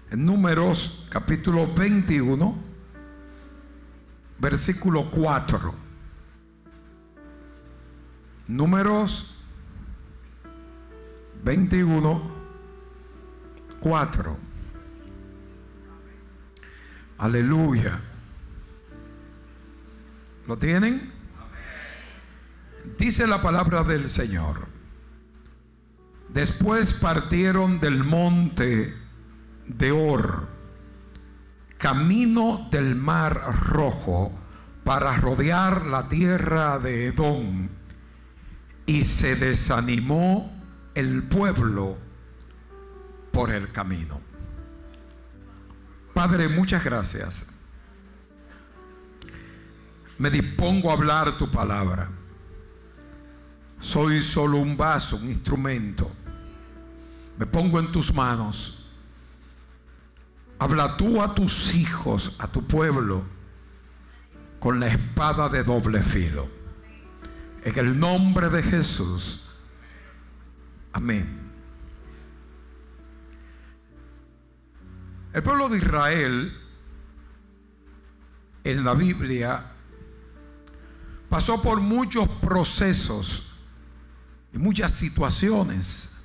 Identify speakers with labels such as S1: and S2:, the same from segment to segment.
S1: En Números capítulo 21, versículo 4. Números 21, 4. Aleluya. ¿Lo tienen? Dice la palabra del Señor: después partieron del monte de Hor, camino del mar Rojo, para rodear la tierra de Edom, y se desanimó el pueblo por el camino. Padre, muchas gracias. Me dispongo a hablar tu palabra. Soy solo un vaso, un instrumento. Me pongo en tus manos. Habla tú a tus hijos, a tu pueblo, con la espada de doble filo. En el nombre de Jesús. Amén. El pueblo de Israel en la Biblia pasó por muchos procesos y muchas situaciones,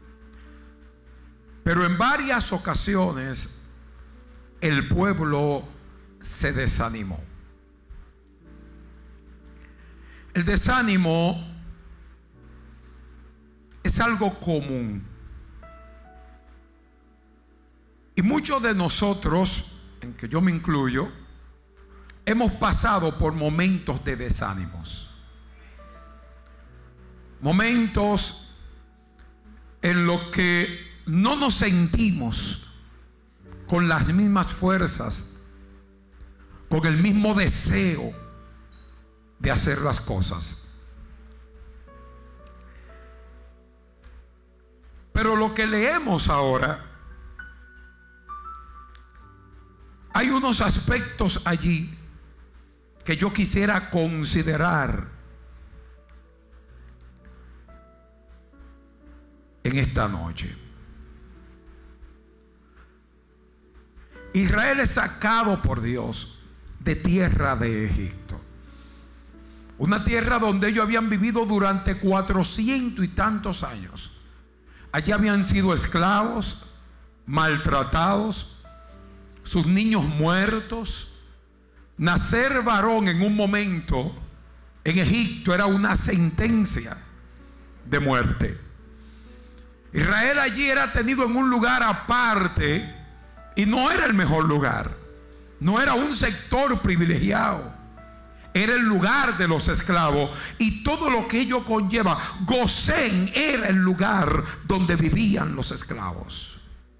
S1: pero en varias ocasiones el pueblo se desanimó. El desánimo es algo común, y muchos de nosotros, en que yo me incluyo, hemos pasado por momentos de desánimos. Momentos en los que no nos sentimos con las mismas fuerzas, con el mismo deseo de hacer las cosas. Pero lo que leemos ahora, hay unos aspectos allí que yo quisiera considerar en esta noche. Israel es sacado por Dios de tierra de Egipto, una tierra donde ellos habían vivido durante 400 y tantos años. Allí habían sido esclavos, maltratados, sus niños muertos. Nacer varón en un momento en Egipto era una sentencia de muerte. Israel allí era tenido en un lugar aparte, y no era el mejor lugar, no era un sector privilegiado, era el lugar de los esclavos y todo lo que ello conlleva. Gosén era el lugar donde vivían los esclavos.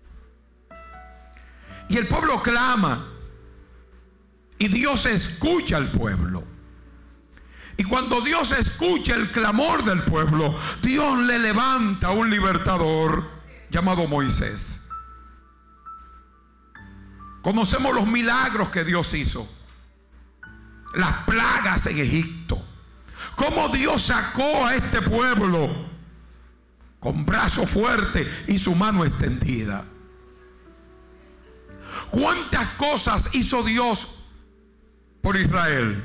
S1: Y el pueblo clama, y Dios escucha al pueblo. Y cuando Dios escucha el clamor del pueblo, Dios le levanta a un libertador llamado Moisés. Conocemos los milagros que Dios hizo, las plagas en Egipto, cómo Dios sacó a este pueblo con brazo fuerte y su mano extendida. ¿Cuántas cosas hizo Dios por Israel?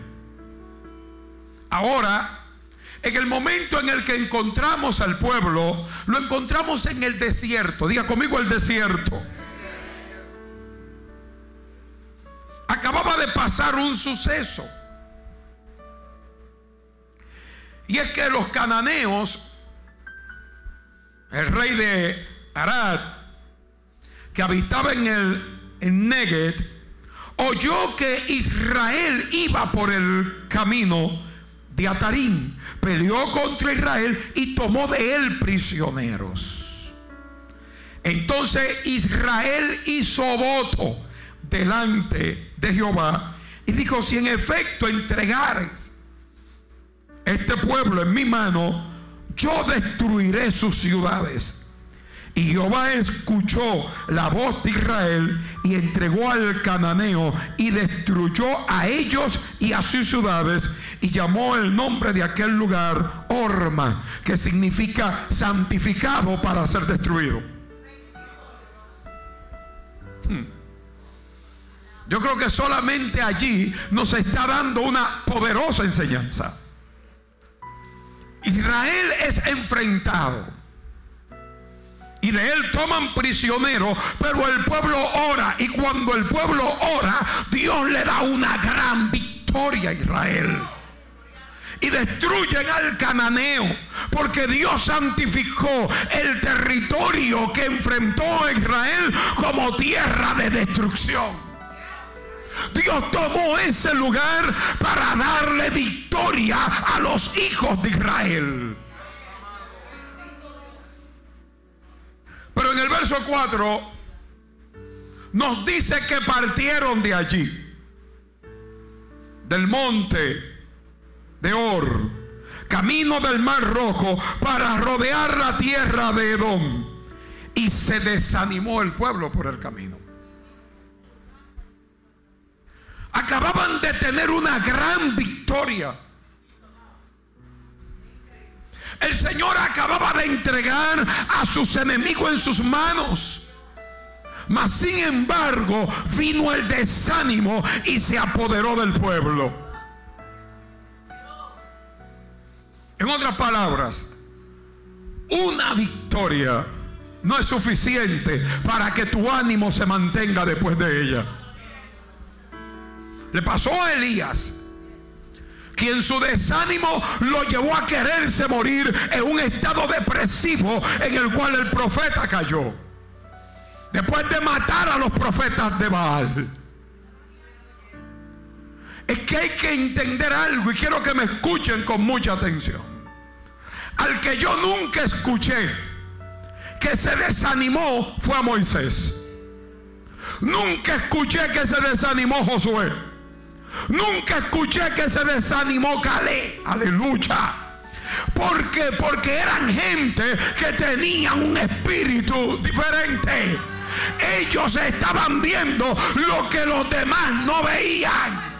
S1: Ahora, en el momento en el que encontramos al pueblo, lo encontramos en el desierto. Diga conmigo: el desierto. Acababa de pasar un suceso, y es que los cananeos, el rey de Arad, que habitaba en Neguet, oyó que Israel iba por el camino de Atarim, peleó contra Israel y tomó de él prisioneros. Entonces Israel hizo voto delante de Jehová y dijo: si en efecto entregares este pueblo en mi mano, yo destruiré sus ciudades. Y Jehová escuchó la voz de Israel y entregó al cananeo y destruyó a ellos y a sus ciudades, y llamó el nombre de aquel lugar Horma, que significa santificado para ser destruido. Yo creo que solamente allí nos está dando una poderosa enseñanza. Israel es enfrentado y de él toman prisionero, pero el pueblo ora, y cuando el pueblo ora, Dios le da una gran victoria a Israel. Y destruyen al cananeo, porque Dios santificó el territorio que enfrentó a Israel como tierra de destrucción. Dios tomó ese lugar para darle victoria a los hijos de Israel. Pero en el verso 4 nos dice que partieron de allí, del monte de Or, camino del Mar Rojo, para rodear la tierra de Edom, y se desanimó el pueblo por el camino. Acababan de tener una gran victoria. El Señor acababa de entregar a sus enemigos en sus manos. Mas sin embargo vino el desánimo y se apoderó del pueblo. En otras palabras, una victoria no es suficiente para que tu ánimo se mantenga después de ella. Le pasó a Elías, quien su desánimo lo llevó a quererse morir en un estado depresivo en el cual el profeta cayó, después de matar a los profetas de Baal. Es que hay que entender algo, y quiero que me escuchen con mucha atención. Al que yo nunca escuché que se desanimó fue a Moisés. Nunca escuché que se desanimó Josué. Nunca escuché que se desanimó Caleb. Aleluya. ¿Por qué? Porque eran gente que tenían un espíritu diferente. Ellos estaban viendo lo que los demás no veían.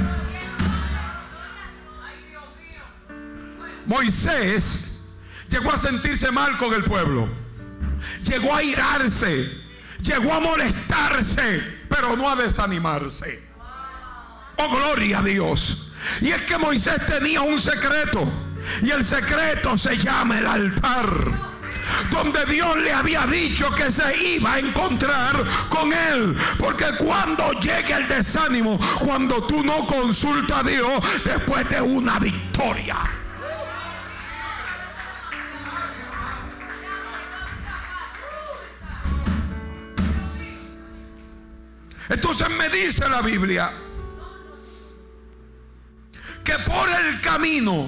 S1: Moisés llegó a sentirse mal con el pueblo, llegó a irarse, llegó a molestarse, pero no a desanimarse. Oh, gloria a Dios. Y es que Moisés tenía un secreto, y el secreto se llama el altar, donde Dios le había dicho que se iba a encontrar con él. Porque cuando llegue el desánimo, cuando tú no consultas a Dios después de una victoria, entonces me dice la Biblia que por el camino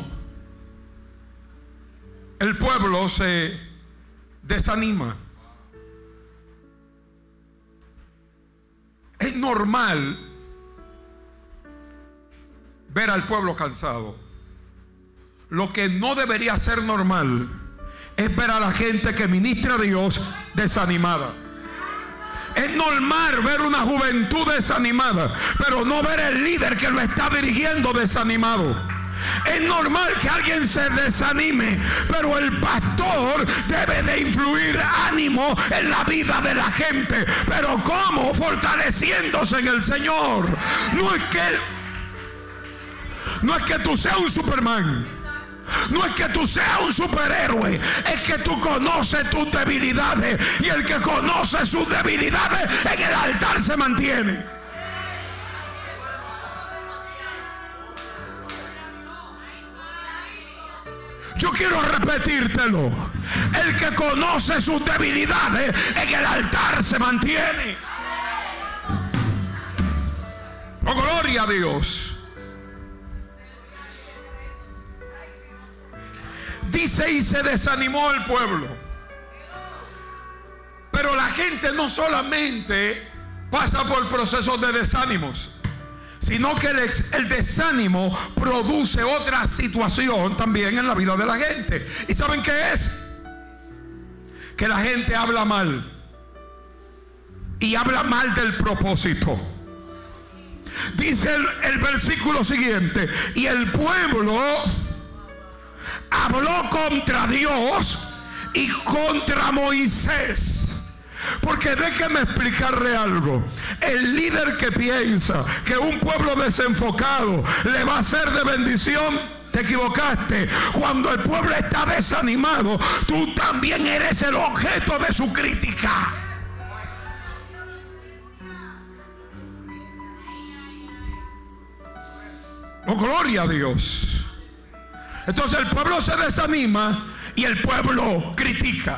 S1: el pueblo se desanima. Es normal ver al pueblo cansado. Lo que no debería ser normal es ver a la gente que ministra a Dios desanimada. Es normal ver una juventud desanimada, pero no ver el líder que lo está dirigiendo desanimado. Es normal que alguien se desanime, pero el pastor debe de influir ánimo en la vida de la gente. ¿Pero cómo? Fortaleciéndose en el Señor. No es que tú seas un Superman, no es que tú seas un superhéroe, es que tú conoces tus debilidades, y el que conoce sus debilidades en el altar se mantiene. Yo quiero repetírtelo: el que conoce sus debilidades en el altar se mantiene. Oh, gloria a Dios. Dice: y se desanimó el pueblo. Pero la gente no solamente pasa por procesos de desánimos, sino que el desánimo produce otra situación también en la vida de la gente. ¿Y saben qué es? Que la gente habla mal, y habla mal del propósito. Dice el versículo siguiente: y el pueblo habló contra Dios y contra Moisés, Porque déjeme explicarle algo. El líder que piensa que un pueblo desenfocado le va a ser de bendición, te equivocaste. Cuando el pueblo está desanimado, tú también eres el objeto de su crítica. Oh, gloria a Dios. Entonces el pueblo se desanima y el pueblo critica.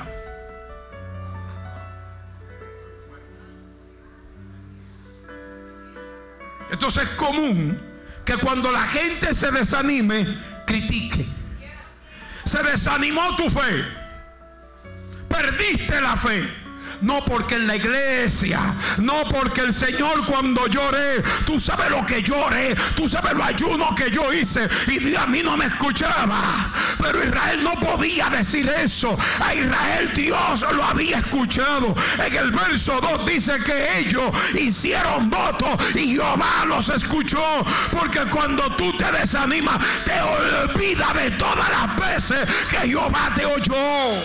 S1: Entonces es común que cuando la gente se desanime, critique. Se desanimó tu fe, perdiste la fe. No porque en la iglesia, no porque el Señor, cuando lloré, tú sabes lo que lloré, tú sabes los ayunos que yo hice, y a mí no me escuchaba. Pero Israel no podía decir eso. A Israel Dios lo había escuchado. En el verso 2 dice que ellos hicieron voto y Jehová los escuchó. Porque cuando tú te desanimas, te olvidas de todas las veces que Jehová te oyó.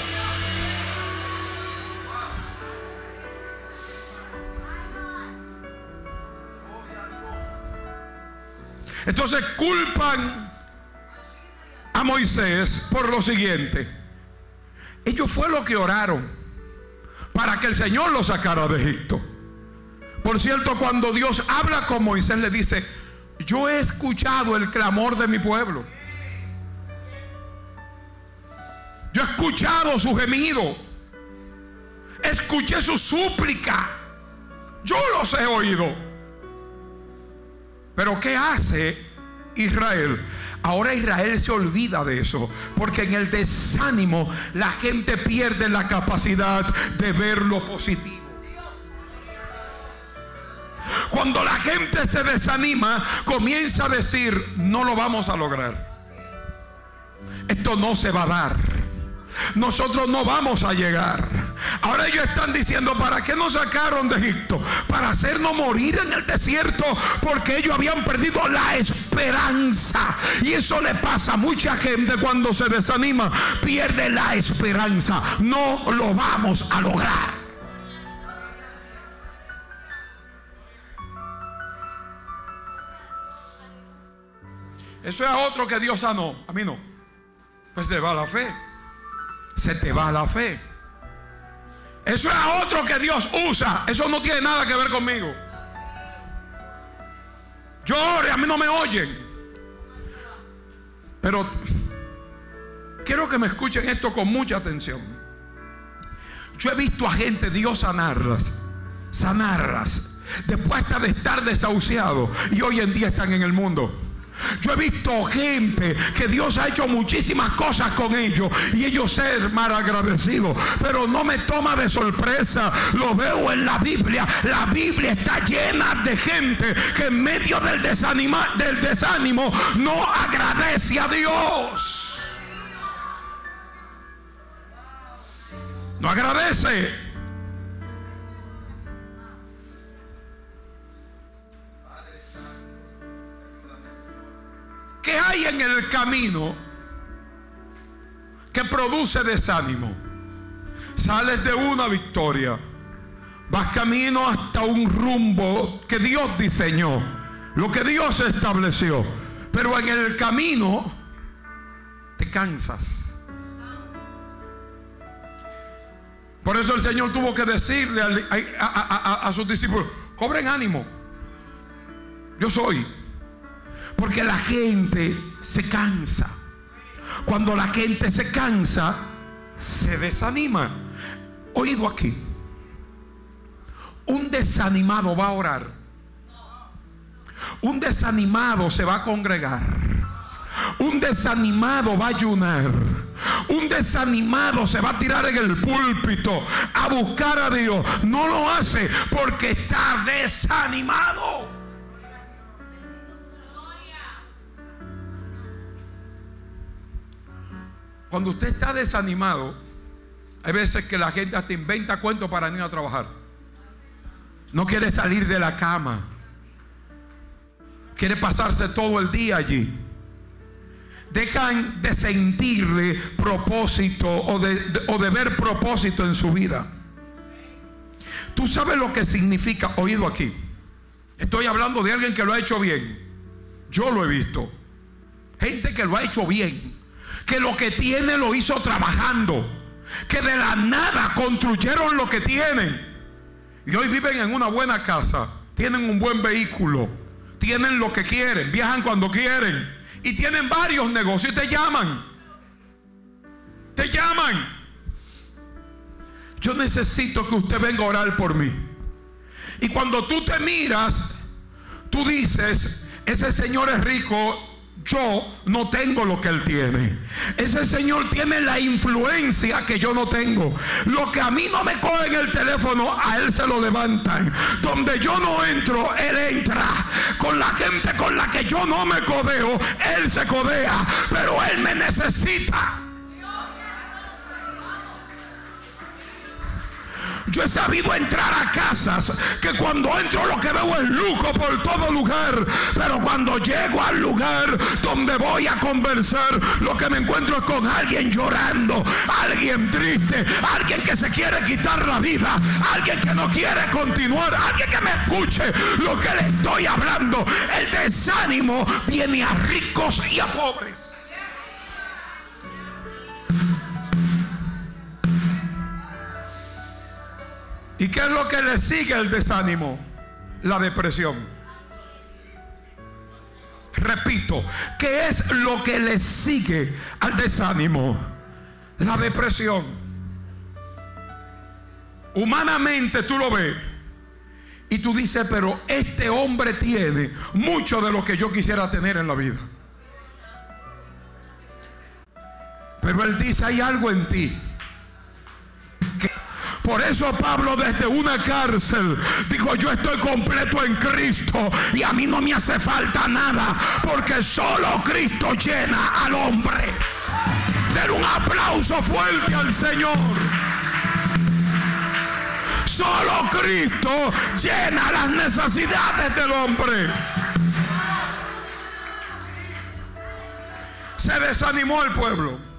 S1: Entonces culpan a Moisés por lo siguiente. Ellos fue lo que oraron para que el Señor los sacara de Egipto. Por cierto, cuando Dios habla con Moisés, le dice: yo he escuchado el clamor de mi pueblo. Yo he escuchado su gemido. Escuché su súplica. Yo los he oído. Pero ¿qué hace Israel? Ahora Israel se olvida de eso, porque en el desánimo la gente pierde la capacidad de ver lo positivo. Cuando la gente se desanima, comienza a decir: no lo vamos a lograr, esto no se va a dar, nosotros no vamos a llegar. Ahora ellos están diciendo: ¿para qué nos sacaron de Egipto? Para hacernos morir en el desierto, porque ellos habían perdido la esperanza. Y eso le pasa a mucha gente cuando se desanima, pierde la esperanza. No lo vamos a lograr. Eso es a otro que Dios sanó, a mí no. Pues te va la fe. Se te va la fe. Eso es a otro que Dios usa. Eso no tiene nada que ver conmigo. Yo oro, a mí no me oyen. Pero quiero que me escuchen esto con mucha atención. Yo he visto a gente, Dios sanarlas después hasta de estar desahuciados, y hoy en día están en el mundo. Yo he visto gente que Dios ha hecho muchísimas cosas con ellos, y ellos ser mal agradecidos. Pero no me toma de sorpresa. Lo veo en la Biblia. La Biblia está llena de gente que en medio del desánimo no agradece a Dios. No agradece. ¿Qué hay en el camino que produce desánimo? Sales de una victoria, vas camino hasta un rumbo que Dios diseñó, lo que Dios estableció, pero en el camino te cansas. Por eso el Señor tuvo que decirle a sus discípulos: cobren ánimo, yo soy. Porque la gente se cansa. Cuando la gente se cansa, se desanima. Oído aquí. Un desanimado va a orar. Un desanimado se va a congregar. Un desanimado va a ayunar. Un desanimado se va a tirar en el púlpito a buscar a Dios. No lo hace porque está desanimado. Cuando usted está desanimado, hay veces que la gente hasta inventa cuentos para no ir a trabajar. No quiere salir de la cama. Quiere pasarse todo el día allí. Dejan de sentirle propósito o de ver propósito en su vida. Tú sabes lo que significa, oído aquí. Estoy hablando de alguien que lo ha hecho bien. Yo lo he visto. Gente que lo ha hecho bien, que lo que tiene lo hizo trabajando, que de la nada construyeron lo que tienen y hoy viven en una buena casa, tienen un buen vehículo, tienen lo que quieren, viajan cuando quieren y tienen varios negocios y te llaman. Yo necesito que usted venga a orar por mí. Y cuando tú te miras, tú dices: ese señor es rico, yo no tengo lo que él tiene. Ese señor tiene la influencia que yo no tengo. Lo que a mí no me coge en el teléfono, a él se lo levantan. Donde yo no entro, él entra. Con la gente con la que yo no me codeo, él se codea. Pero él me necesita. Yo he sabido entrar a casas que cuando entro lo que veo es lujo por todo lugar, pero cuando llego al lugar donde voy a conversar, lo que me encuentro es con alguien llorando, alguien triste, alguien que se quiere quitar la vida, alguien que no quiere continuar, alguien que me escuche lo que le estoy hablando. El desánimo viene a ricos y a pobres. ¿Y qué es lo que le sigue al desánimo? La depresión. Repito, ¿qué es lo que le sigue al desánimo? La depresión. Humanamente tú lo ves y tú dices: pero este hombre tiene mucho de lo que yo quisiera tener en la vida. Pero él dice: hay algo en ti. Por eso Pablo desde una cárcel dijo: yo estoy completo en Cristo y a mí no me hace falta nada, porque solo Cristo llena al hombre. Den un aplauso fuerte al Señor. Solo Cristo llena las necesidades del hombre. Se desanimó el pueblo.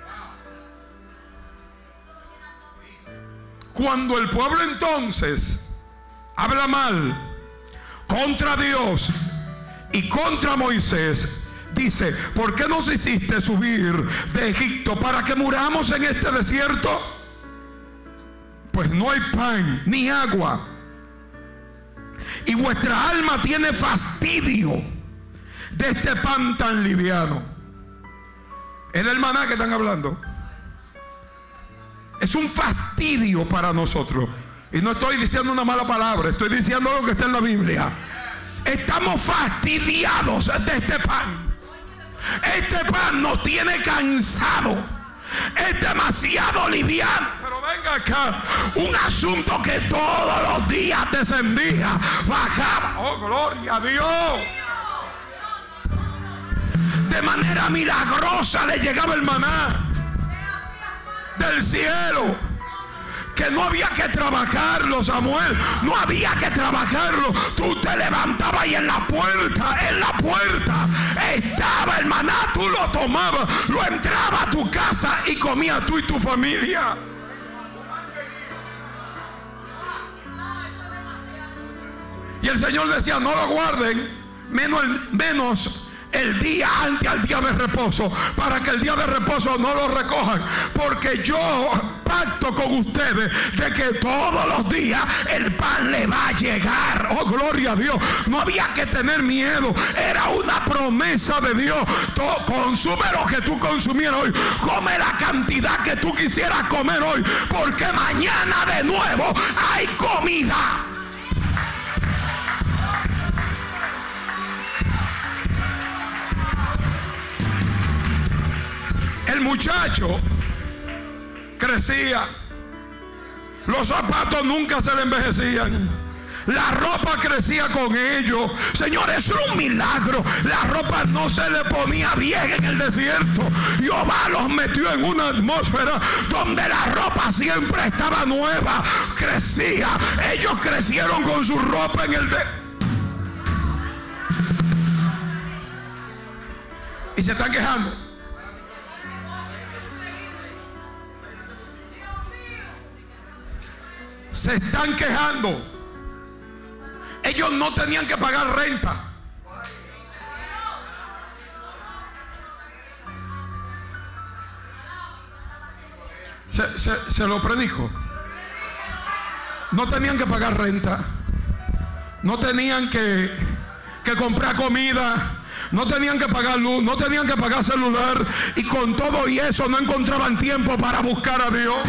S1: Cuando el pueblo entonces habla mal contra Dios y contra Moisés, dice: ¿por qué nos hiciste subir de Egipto para que muramos en este desierto? Pues no hay pan ni agua, y vuestra alma tiene fastidio de este pan tan liviano. ¿Es del maná que están hablando? Es un fastidio para nosotros. Y no estoy diciendo una mala palabra, estoy diciendo lo que está en la Biblia. Estamos fastidiados de este pan. Este pan nos tiene cansado. Es demasiado liviano. Pero venga acá, un asunto que todos los días descendía, bajaba. Oh, gloria a Dios. De manera milagrosa le llegaba el maná del cielo, que no había que trabajarlo, Samuel, no había que trabajarlo. Tú te levantabas y en la puerta estaba el maná, tú lo tomabas, lo entraba a tu casa y comías tú y tu familia. Y el Señor decía: no lo guarden, menos el día antes al día de reposo, para que el día de reposo no lo recojan, porque yo pacto con ustedes de que todos los días el pan le va a llegar. Oh, gloria a Dios. No había que tener miedo, era una promesa de Dios. Consume lo que tú consumieras hoy, come la cantidad que tú quisieras comer hoy, porque mañana de nuevo hay comida. El muchacho crecía, los zapatos nunca se le envejecían, la ropa crecía con ellos. Señores, era un milagro. La ropa no se le ponía vieja en el desierto. Jehová los metió en una atmósfera donde la ropa siempre estaba nueva, crecía. Ellos crecieron con su ropa en el y se están quejando. se están quejando. Ellos no tenían que pagar renta. Se lo predijo. No tenían que pagar renta. No tenían que comprar comida. No tenían que pagar luz. No tenían que pagar celular. Y con todo y eso no encontraban tiempo para buscar a Dios.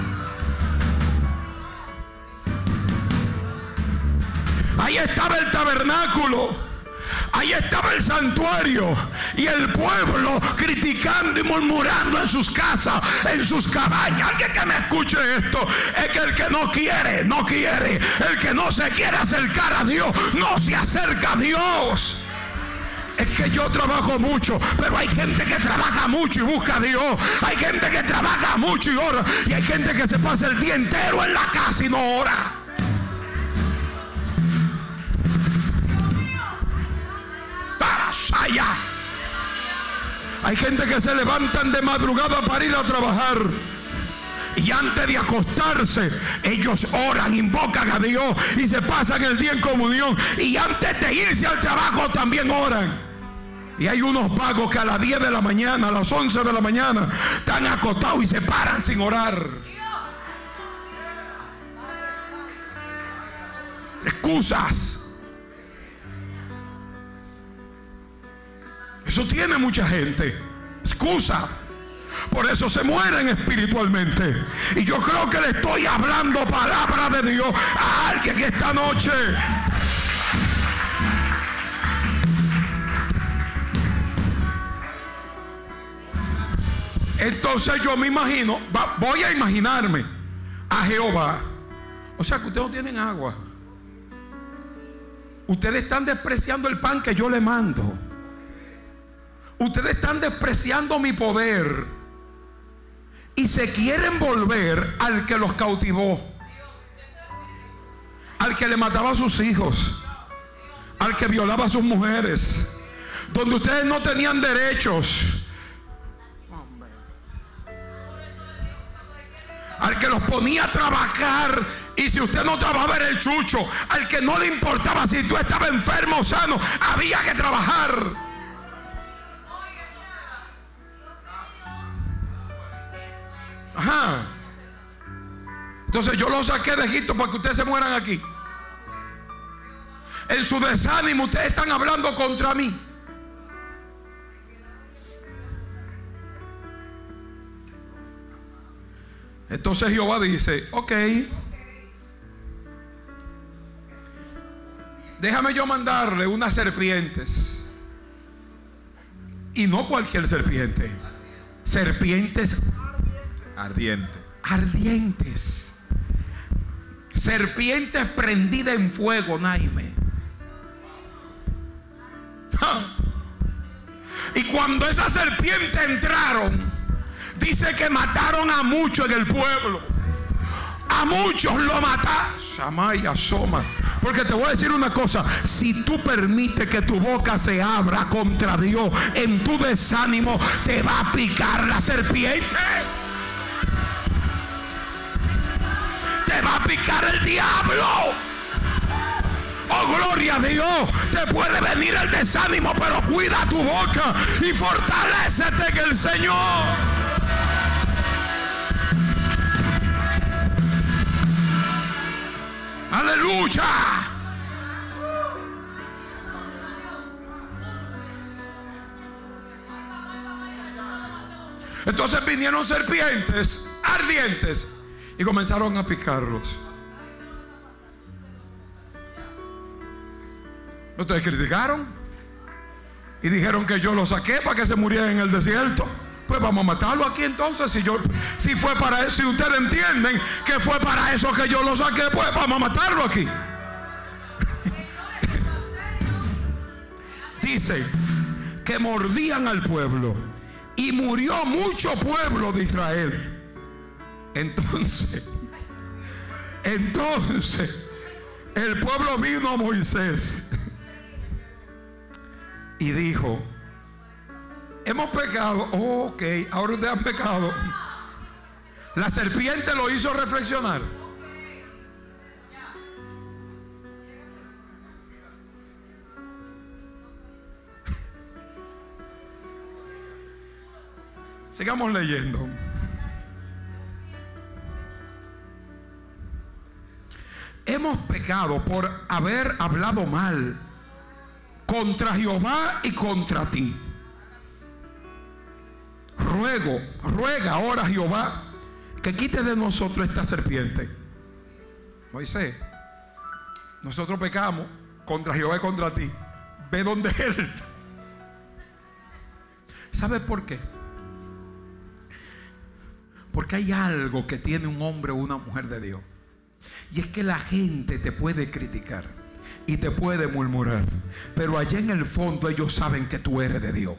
S1: Ahí estaba el tabernáculo. Ahí estaba el santuario. Y el pueblo criticando y murmurando en sus casas, en sus cabañas. Alguien que me escuche esto. Es que el que no quiere, no quiere. El que no se quiere acercar a Dios, no se acerca a Dios. Es que yo trabajo mucho, pero hay gente que trabaja mucho y busca a Dios. Hay gente que trabaja mucho y ora. Y hay gente que se pasa el día entero en la casa y no ora. Allá. Hay gente que se levantan de madrugada para ir a trabajar. Y antes de acostarse, ellos oran, invocan a Dios y se pasan el día en comunión. Y antes de irse al trabajo también oran. Y hay unos vagos que a las 10 de la mañana, a las 11 de la mañana, están acostados y se paran sin orar. Excusas. Eso tiene mucha gente. Excusa. Por eso se mueren espiritualmente. Y yo creo que le estoy hablando palabra de Dios a alguien esta noche. Entonces yo me imagino, voy a imaginarme a Jehová. O sea que ustedes no tienen agua. Ustedes están despreciando el pan que yo le mando. Ustedes están despreciando mi poder y se quieren volver al que los cautivó, al que le mataba a sus hijos, al que violaba a sus mujeres, donde ustedes no tenían derechos, al que los ponía a trabajar y si usted no trabajaba era el chucho, al que no le importaba si tú estabas enfermo o sano, había que trabajar. Ajá. Entonces yo los saqué de Egipto para que ustedes se mueran aquí. En su desánimo ustedes están hablando contra mí. Entonces Jehová dice: ok, déjame yo mandarle unas serpientes. Y no cualquier serpiente. Serpientes ardientes. Serpientes prendidas en fuego, Naime. Y cuando esas serpientes entraron, dice que mataron a muchos en el pueblo. A muchos lo mataron. Samaya Soma. Porque te voy a decir una cosa: si tú permites que tu boca se abra contra Dios, en tu desánimo te va a picar la serpiente. Te va a picar el diablo. Oh, gloria a Dios. Te puede venir el desánimo, pero cuida tu boca y fortalécete en el Señor. Aleluya. Entonces vinieron serpientes ardientes y comenzaron a picarlos. Ustedes criticaron y dijeron que yo los saqué para que se murieran en el desierto. Pues vamos a matarlo aquí entonces. Si fue para eso, si ustedes entienden que fue para eso que yo los saqué, pues vamos a matarlo aquí. Dice que mordían al pueblo y murió mucho pueblo de Israel. Entonces el pueblo vino a Moisés y dijo: hemos pecado. Ok, ahora ustedes han pecado. La serpiente lo hizo reflexionar. Sigamos leyendo. Hemos pecado por haber hablado mal contra Jehová y contra ti. Ruega ahora a Jehová que quite de nosotros esta serpiente. Moisés, nosotros pecamos contra Jehová y contra ti. Ve donde él. ¿Sabes por qué? Porque hay algo que tiene un hombre o una mujer de Dios. Y es que la gente te puede criticar y te puede murmurar, pero allá en el fondo ellos saben que tú eres de Dios.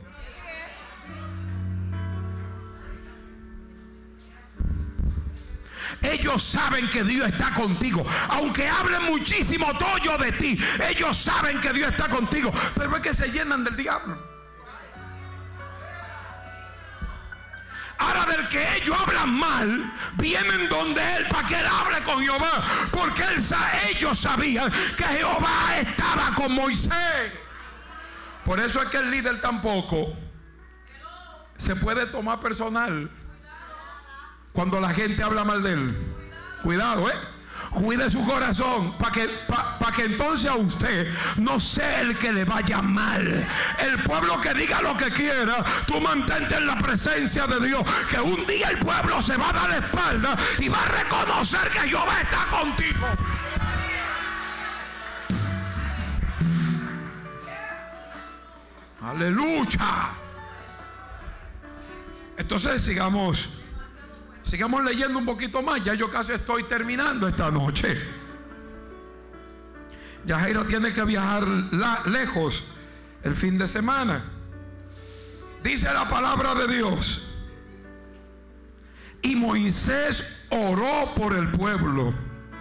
S1: Ellos saben que Dios está contigo. Aunque hablen muchísimo tollo de ti, ellos saben que Dios está contigo. Pero es que se llenan del diablo. Ahora, del que ellos hablan mal, vienen donde él para que él hable con Jehová. Porque ellos sabían que Jehová estaba con Moisés. Por eso es que el líder tampoco se puede tomar personal cuando la gente habla mal de él. Cuidado, cuide su corazón para que entonces a usted no sea el que le vaya mal. El pueblo que diga lo que quiera, tú mantente en la presencia de Dios, que un día el pueblo se va a dar la espalda y va a reconocer que Jehová está contigo. Aleluya. Entonces sigamos leyendo un poquito más. Ya yo casi estoy terminando esta noche. Ya Jairo tiene que viajar lejos el fin de semana. Dice la palabra de Dios: y Moisés oró por el pueblo.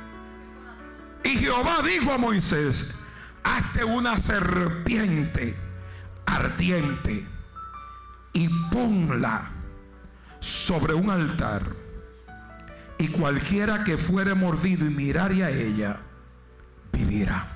S1: Y Jehová dijo a Moisés: hazte una serpiente ardiente y ponla sobre un altar, y cualquiera que fuere mordido y mirare a ella vivirá.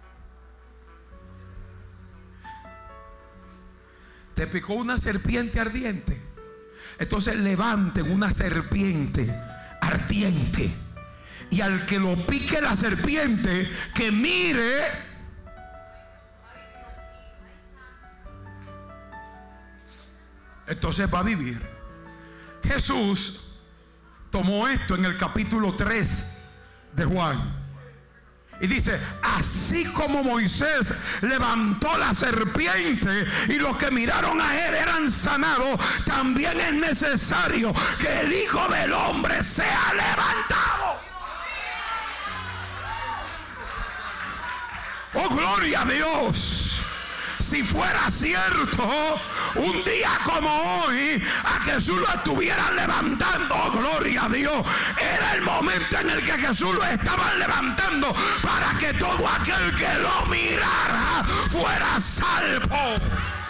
S1: Te picó una serpiente ardiente, entonces levanten una serpiente ardiente, y al que lo pique la serpiente, que mire. Entonces va a vivir. Jesús tomó esto en el capítulo 3 de Juan y dice: así como Moisés levantó la serpiente y los que miraron a él eran sanados, también es necesario que el Hijo del Hombre sea levantado. Oh, gloria a Dios. Si fuera cierto, un día como hoy, a Jesús lo estuvieran levantando. Oh, gloria a Dios. Era el momento en el que Jesús lo estaban levantando para que todo aquel que lo mirara fuera salvo.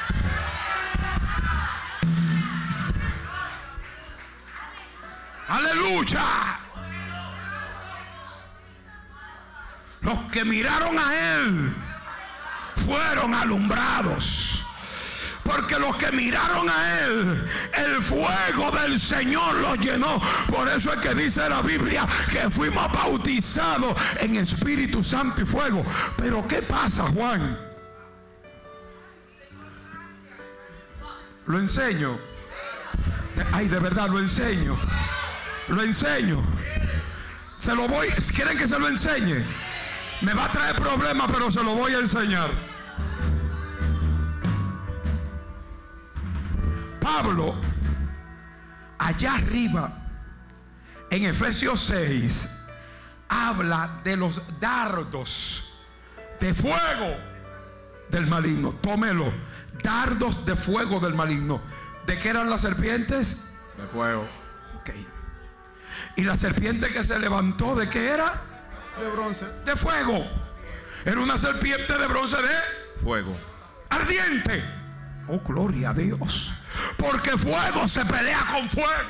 S1: Aleluya. Los que miraron a él fueron alumbrados, porque los que miraron a él, el fuego del Señor los llenó. Por eso es que dice la Biblia que fuimos bautizados en Espíritu Santo y fuego. Pero ¿qué pasa, Juan? Lo enseño. Ay, de verdad lo enseño. Lo enseño. Se lo voy. ¿Quieren que se lo enseñe? Me va a traer problemas, pero se lo voy a enseñar. Pablo, allá arriba, en Efesios 6, habla de los dardos de fuego del maligno. Tómelo. Dardos de fuego del maligno. ¿De qué eran las serpientes?
S2: De fuego.
S1: Ok. ¿Y la serpiente que se levantó, de qué era?
S2: De bronce.
S1: De fuego. Era una serpiente de bronce de
S2: fuego.
S1: Ardiente. Oh, gloria a Dios. Porque fuego se pelea con fuego.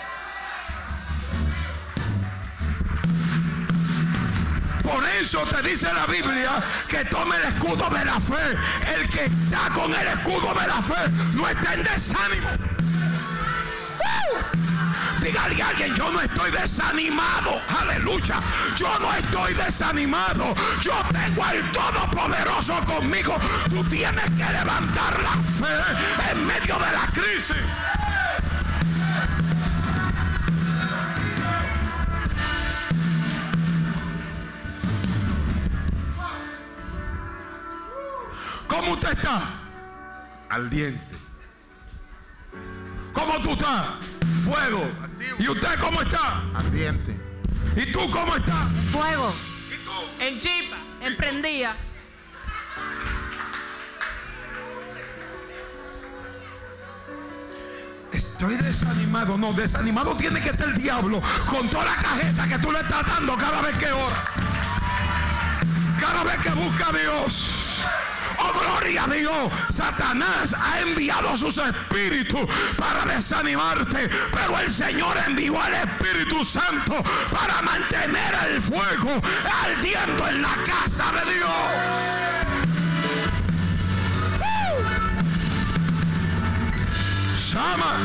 S1: Por eso te dice la Biblia que tome el escudo de la fe. El que está con el escudo de la fe no está en desánimo. Dígale a alguien: yo no estoy desanimado. Aleluya. Yo no estoy desanimado. Yo tengo al Todopoderoso conmigo. Tú tienes que levantar la fe en medio de la crisis. ¿Cómo usted está?
S2: Ardiente.
S1: ¿Cómo tú estás?
S2: Fuego.
S1: ¿Y usted cómo está?
S2: Ardiente.
S1: ¿Y tú cómo estás?
S3: Fuego.
S1: ¿Y tú?
S3: En chispa. Emprendía.
S1: Estoy desanimado. No, desanimado tiene que estar el diablo con toda la cajeta que tú le estás dando cada vez que ora, cada vez que busca a Dios. Oh, gloria a Dios. Satanás ha enviado sus espíritus para desanimarte, pero el Señor envió al Espíritu Santo para mantener el fuego ardiendo en la casa de Dios. Llama.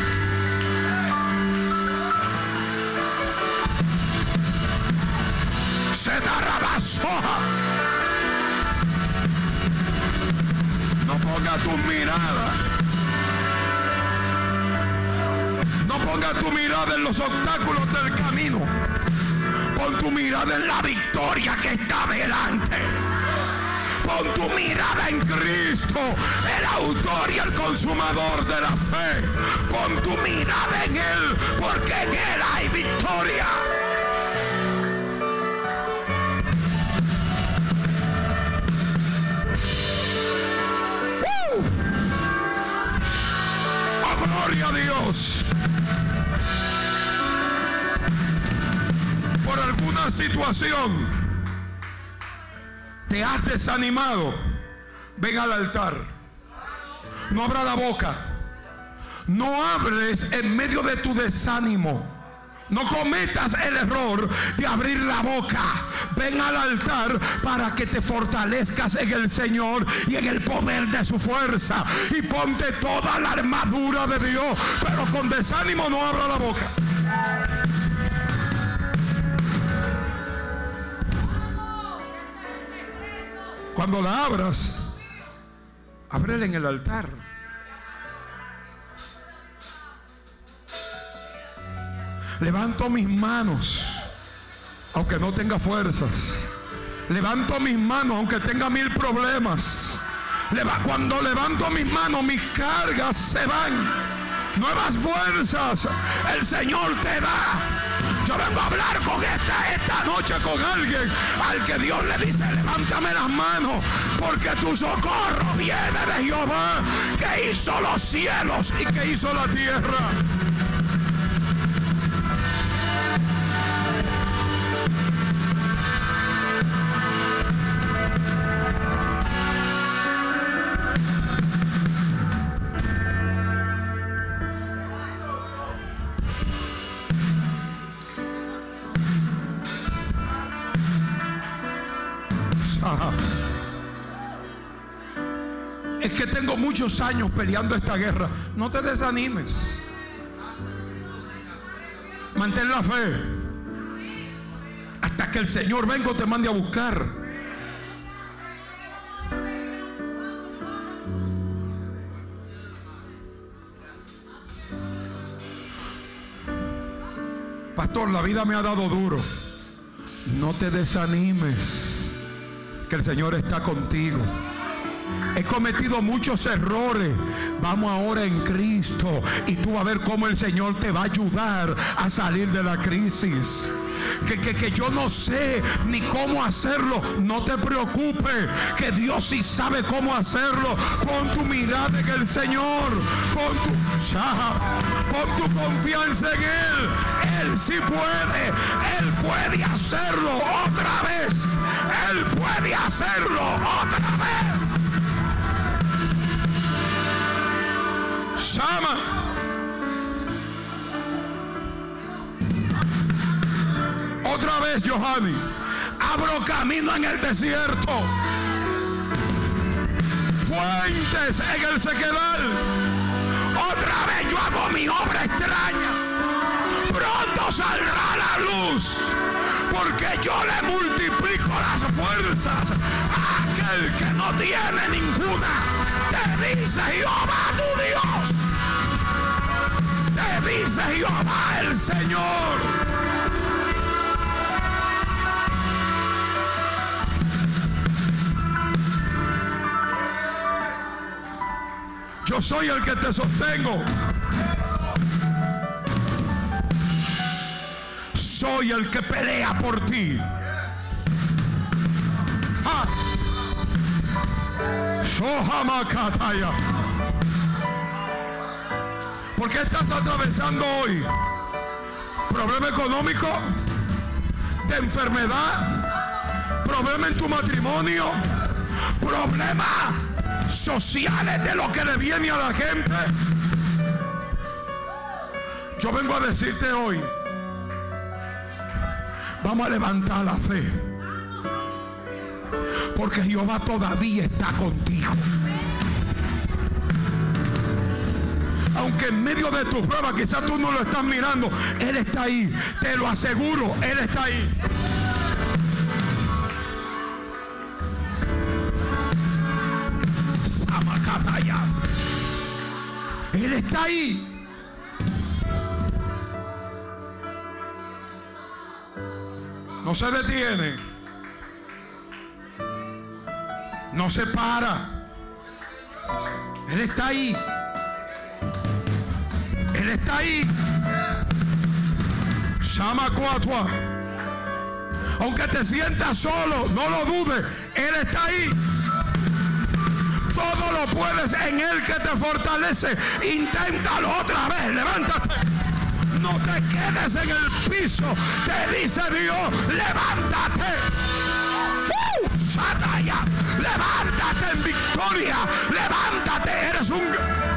S1: Se dará soja. No ponga tu mirada. No ponga tu mirada en los obstáculos del camino. Pon tu mirada en la victoria que está delante. Pon tu mirada en Cristo, el autor y el consumador de la fe. Pon tu mirada en Él, porque en Él hay victoria. Gloria a Dios. Por alguna situación te has desanimado, ven al altar. No abra la boca. No hables en medio de tu desánimo. No cometas el error de abrir la boca. Ven al altar para que te fortalezcas en el Señor y en el poder de su fuerza. Y ponte toda la armadura de Dios. Pero con desánimo no abra la boca. Cuando la abras, ábrela en el altar. Levanto mis manos aunque no tenga fuerzas. Levanto mis manos aunque tenga 1000 problemas. Cuando levanto mis manos, mis cargas se van. Nuevas fuerzas el Señor te da. Yo vengo a hablar con esta noche con alguien al que Dios le dice: levántame las manos, porque tu socorro viene de Jehová, que hizo los cielos y que hizo la tierra. Es que tengo muchos años peleando esta guerra. No te desanimes. Mantén la fe hasta que el Señor venga o te mande a buscar. Pastor, la vida me ha dado duro. No te desanimes, que el Señor está contigo. He cometido muchos errores. Vamos ahora en Cristo y tú vas a ver cómo el Señor te va a ayudar a salir de la crisis. Que yo no sé ni cómo hacerlo. No te preocupes, que Dios sí sabe cómo hacerlo. Pon tu mirada en el Señor. Pon tu confianza en Él. Él sí puede. Él puede hacerlo otra vez. Él puede hacerlo otra vez. Llama. Otra vez, Johanny. Abro camino en el desierto. Fuentes en el sequedal. Otra vez yo hago mi obra extraña. no saldrá a la luz, porque yo le multiplico las fuerzas a aquel que no tiene ninguna. Te dice Jehová tu Dios, te dice Jehová el Señor. Yo soy el que te sostengo. Soy el que pelea por ti. ¿Por qué estás atravesando hoy? ¿Problema económico? ¿De enfermedad? ¿Problema en tu matrimonio? ¿Problemas sociales de lo que le viene a la gente? Yo vengo a decirte hoy, vamos a levantar la fe, porque Jehová todavía está contigo. Aunque en medio de tu prueba quizás tú no lo estás mirando, Él está ahí, te lo aseguro, Él está ahí. Él está ahí. No se detiene, no se para. Él está ahí. Él está ahí. Shama Cuatua. Aunque te sientas solo, no lo dudes. Él está ahí. Todo lo puedes en Él que te fortalece. Inténtalo otra vez. Levántate. No te quedes en el piso. Te dice Dios, levántate. Sataya. Levántate en victoria. Levántate. Eres un...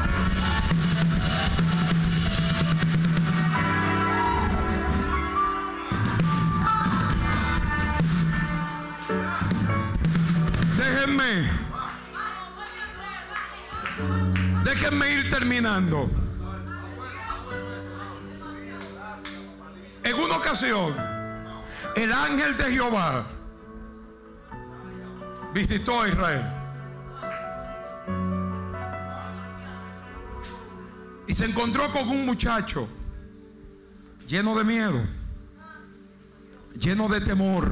S1: Déjenme ir terminando. En una ocasión, el ángel de Jehová visitó a Israel y se encontró con un muchacho lleno de miedo, lleno de temor,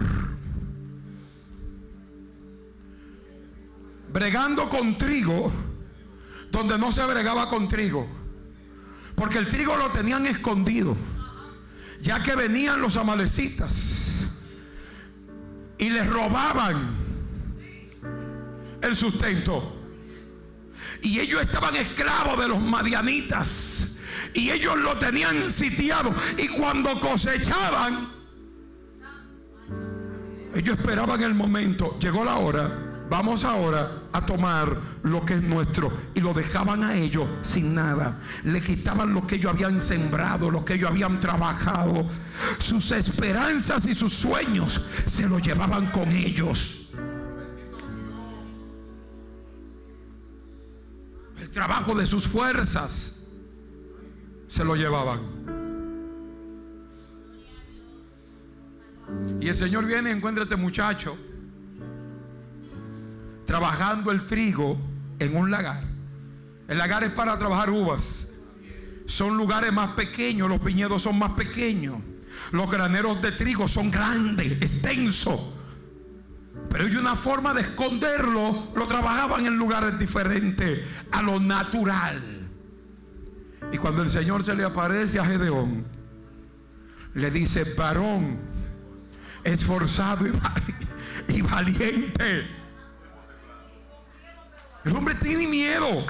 S1: bregando con trigo donde no se bregaba con trigo, porque el trigo lo tenían escondido, ya que venían los amalecitas y les robaban el sustento, y ellos estaban esclavos de los madianitas y ellos lo tenían sitiado, y cuando cosechaban ellos esperaban el momento. Llegó la hora, vamos ahora a tomar lo que es nuestro, y lo dejaban a ellos sin nada. Le quitaban lo que ellos habían sembrado, lo que ellos habían trabajado, sus esperanzas y sus sueños se lo llevaban con ellos. El trabajo de sus fuerzas se lo llevaban. Y el Señor viene y encuentra a este muchacho trabajando el trigo en un lagar. El lagar es para trabajar uvas. Son lugares más pequeños, los viñedos son más pequeños, los graneros de trigo son grandes, extensos, pero hay una forma de esconderlo. Lo trabajaban en lugares diferentes a lo natural. Y cuando el Señor se le aparece a Gedeón, le dice: varón esforzado y valiente. El hombre tiene miedo.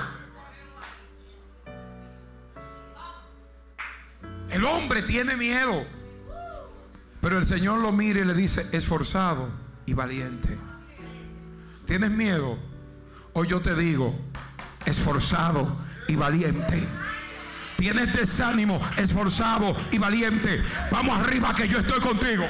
S1: El hombre tiene miedo. Pero el Señor lo mira y le dice: esforzado y valiente. ¿Tienes miedo? Hoy yo te digo: esforzado y valiente. ¿Tienes desánimo? Esforzado y valiente. Vamos arriba, que yo estoy contigo.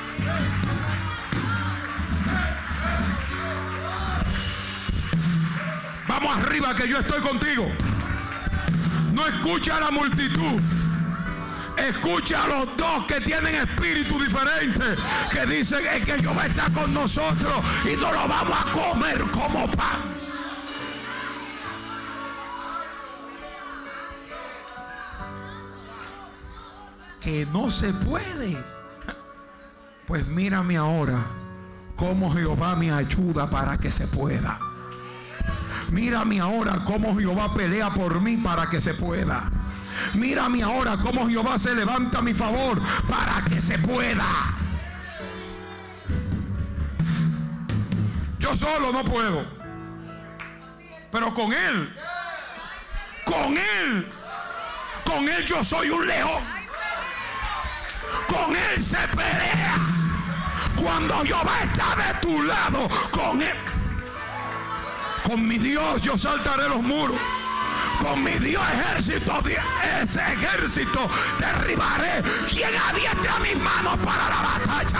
S1: Vamos arriba, que yo estoy contigo. No escucha a la multitud, Escucha a los dos que tienen espíritu diferente, que dicen es que Jehová está con nosotros y no lo vamos a comer como pan. Que no se puede. Pues mírame ahora cómo Jehová me ayuda para que se pueda. Mírame ahora cómo Jehová pelea por mí para que se pueda. Mírame ahora cómo Jehová se levanta a mi favor para que se pueda. Yo solo no puedo, pero con Él yo soy un león. Con Él se pelea. Cuando Jehová está de tu lado, con Él. Con mi Dios yo saltaré los muros. Con mi Dios ese ejército derribaré. Quien adiestra mis manos para la batalla.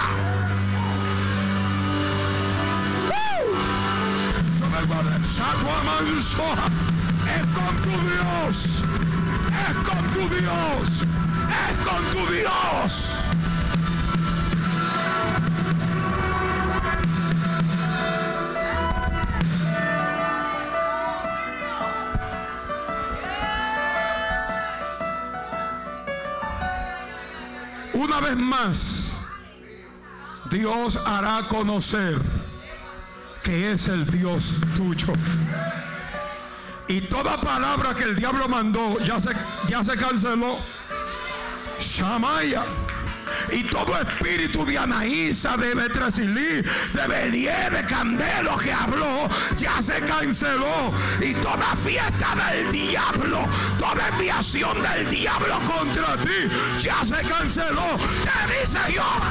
S1: Es con tu Dios. Es con tu Dios. Es con tu Dios. Una vez más, Dios hará conocer que es el Dios tuyo. Y toda palabra que el diablo mandó ya se canceló. Shamaya. Y todo espíritu de Anaísa, de Betrasilí, de Belié, de Candelo que habló, ya se canceló. Y toda fiesta del diablo, toda enviación del diablo contra ti, ya se canceló. Te dice Jehová.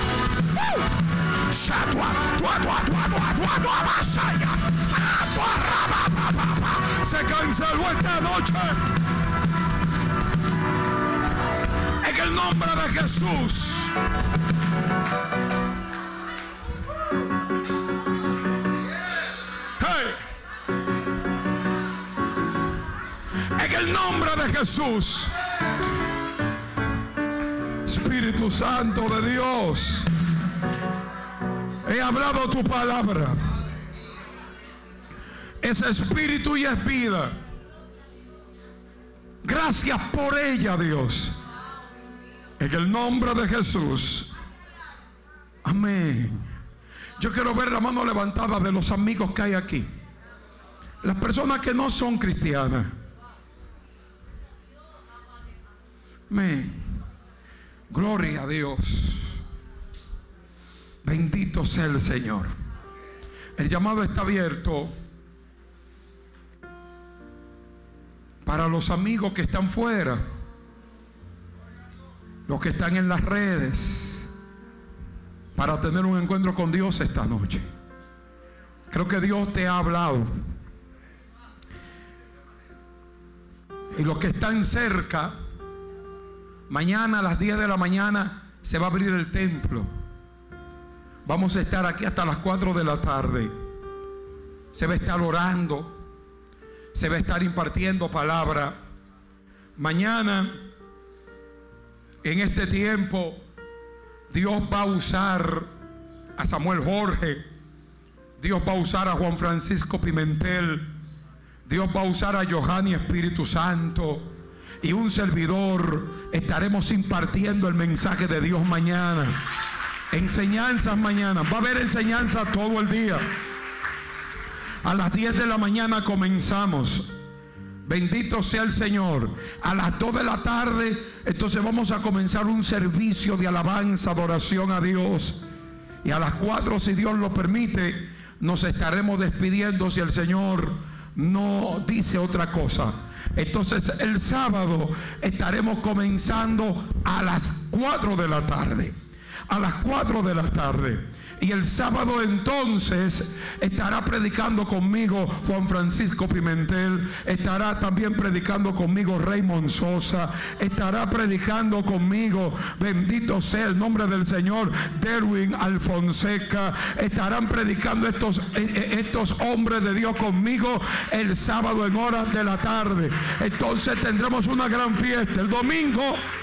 S1: Se canceló esta noche. En el nombre de Jesús. Hey. En el nombre de Jesús. Espíritu Santo de Dios, he hablado tu palabra. Es espíritu y es vida. Gracias por ella, Dios. En el nombre de Jesús. Amén. Yo quiero ver la mano levantada de los amigos que hay aquí. Las personas que no son cristianas. Amén. Gloria a Dios. Bendito sea el Señor. El llamado está abierto para los amigos que están fuera, los que están en las redes, para tener un encuentro con Dios esta noche. Creo que Dios te ha hablado. Y los que están cerca, mañana a las 10 de la mañana se va a abrir el templo. Vamos a estar aquí hasta las 4 de la tarde. Se va a estar orando. Se va a estar impartiendo palabra. Mañana, en este tiempo, Dios va a usar a Samuel Jorge. Dios va a usar a Juan Francisco Pimentel. Dios va a usar a Johanny Espíritu Santo. Y un servidor estaremos impartiendo el mensaje de Dios mañana. Enseñanzas mañana. Va a haber enseñanza todo el día. A las 10 de la mañana comenzamos. Bendito sea el Señor. A las 2 de la tarde, entonces vamos a comenzar un servicio de alabanza, adoración a Dios. Y a las 4, si Dios lo permite, nos estaremos despidiendo si el Señor no dice otra cosa. Entonces el sábado estaremos comenzando a las 4 de la tarde. A las 4 de la tarde. Y el sábado entonces estará predicando conmigo Juan Francisco Pimentel. Estará también predicando conmigo Raymond Sosa. Estará predicando conmigo, bendito sea el nombre del Señor, Derwin Alfonseca. Estarán predicando estos hombres de Dios conmigo el sábado en horas de la tarde. Entonces tendremos una gran fiesta. El domingo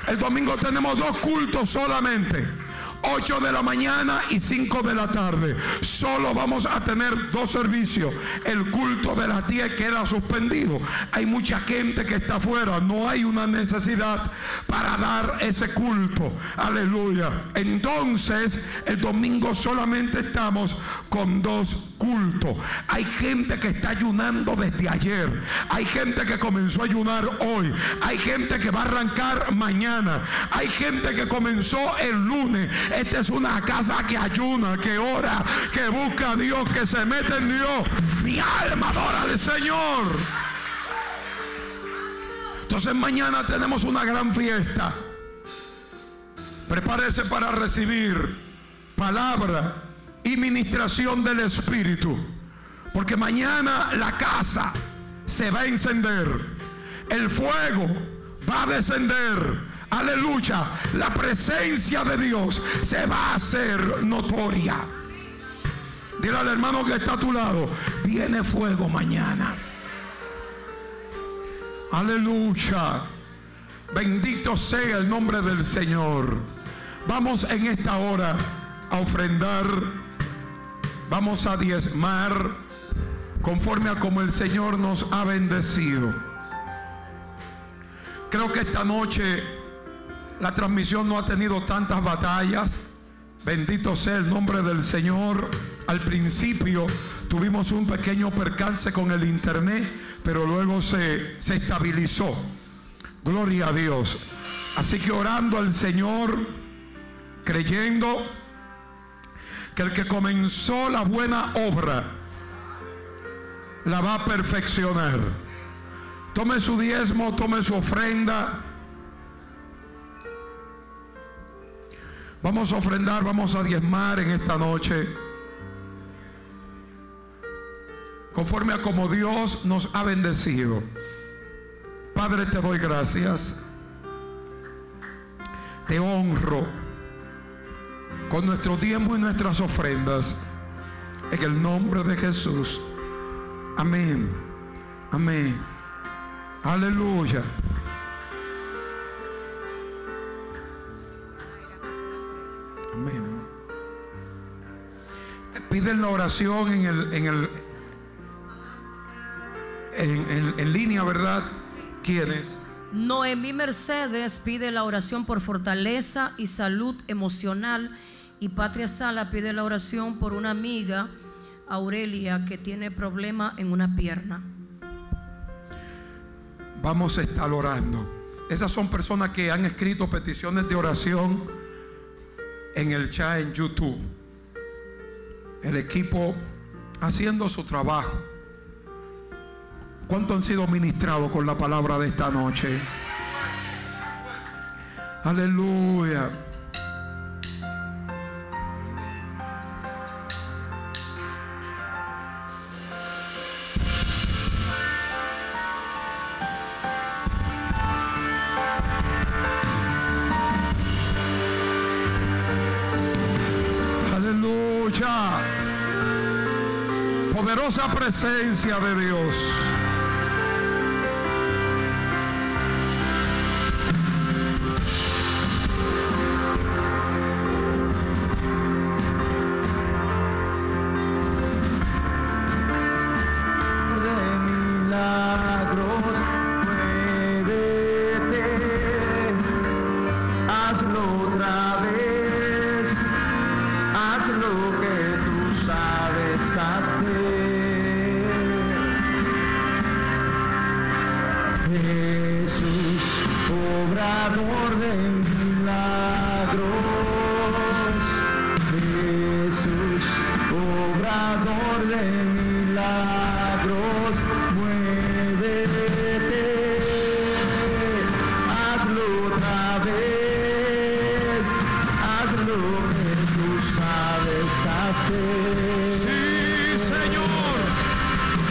S1: El domingo tenemos 2 cultos solamente. 8 de la mañana y 5 de la tarde. Solo vamos a tener 2 servicios. El culto de las 10 queda suspendido. Hay mucha gente que está afuera. No hay una necesidad para dar ese culto. Aleluya. Entonces, el domingo solamente estamos con 2 cultos. Hay gente que está ayunando desde ayer. Hay gente que comenzó a ayunar hoy. Hay gente que va a arrancar mañana. Hay gente que comenzó el lunes. Esta es una casa que ayuna, que ora, que busca a Dios, que se mete en Dios. Mi alma adora al Señor. Entonces mañana tenemos una gran fiesta. Prepárese para recibir palabra y ministración del Espíritu, porque mañana la casa se va a encender. El fuego va a descender. Aleluya, la presencia de Dios se va a hacer notoria. Dile al hermano que está a tu lado: viene fuego mañana. Aleluya, bendito sea el nombre del Señor. Vamos en esta hora a ofrendar. Vamos a diezmar conforme a como el Señor nos ha bendecido. Creo que esta noche la transmisión no ha tenido tantas batallas. Bendito sea el nombre del Señor. Al principio tuvimos un pequeño percance con el internet, pero luego se estabilizó. Gloria a Dios. Así que orando al Señor, creyendo que el que comenzó la buena obra la va a perfeccionar. Tome su diezmo, tome su ofrenda. Vamos a ofrendar, vamos a diezmar en esta noche, conforme a como Dios nos ha bendecido. Padre, te doy gracias. Te honro con nuestro diezmo y nuestras ofrendas, en el nombre de Jesús. Amén. Amén. Aleluya. Amén. Piden la oración en línea, ¿verdad? ¿Quiénes?
S4: Noemí Mercedes pide la oración por fortaleza y salud emocional. Y Patria Sala pide la oración por una amiga, Aurelia, que tiene problema en una pierna.
S1: Vamos a estar orando. Esas son personas que han escrito peticiones de oración en el chat en YouTube. El equipo haciendo su trabajo. ¿Cuántos han sido ministrados con la palabra de esta noche? Aleluya. Aleluya. Poderosa presencia de Dios.
S5: Jesús, obrador de